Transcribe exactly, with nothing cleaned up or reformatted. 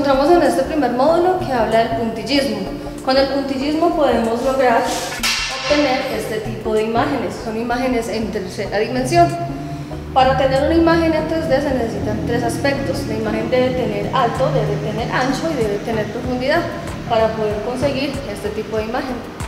encontramos en este primer módulo que habla del puntillismo. Con el puntillismo podemos lograr obtener este tipo de imágenes. Son imágenes en tercera dimensión. Para tener una imagen en tres D se necesitan tres aspectos. La imagen debe tener alto, debe tener ancho y debe tener profundidad para poder conseguir este tipo de imagen.